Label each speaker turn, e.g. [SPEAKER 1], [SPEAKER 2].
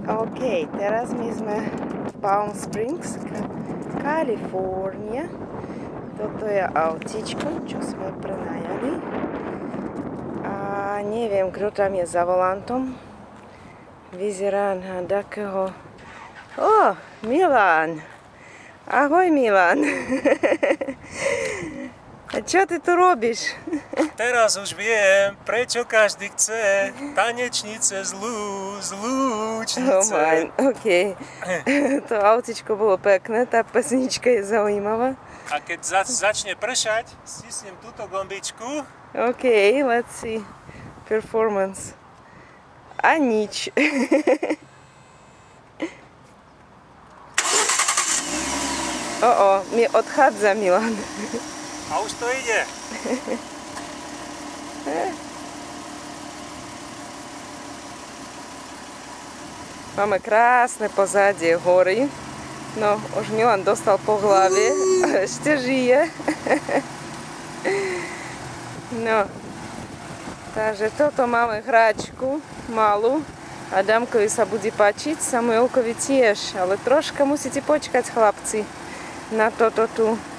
[SPEAKER 1] OK, teraz my sme v Palm Springs, Kalifornia. Toto je autíčko, čo sme prenajali. A neviem, kto tam je za volantom. Vyzerá na takého... Ó, Milan! Ahoj, Milan! A čo ty tu robíš?
[SPEAKER 2] Teraz už viem, prečo každý chce tanečnice z Lúčnice.
[SPEAKER 1] Oh man, OK. To autičko bolo pekné, tá pesnička je zaujímavá.
[SPEAKER 2] A keď začne pršať, stisnem túto gombičku.
[SPEAKER 1] OK, let's see. Performance. A nič. Mi odchádza Milan.
[SPEAKER 2] A už to ide.
[SPEAKER 1] Máme krásne pozadie hory. No, už Milan dostal po hlave a ešte žije. No, takže toto máme hračku malú. Adamkovi sa bude páčiť, Samuelkovi tiež, ale troška musíte počkať, chlapci, na toto tu.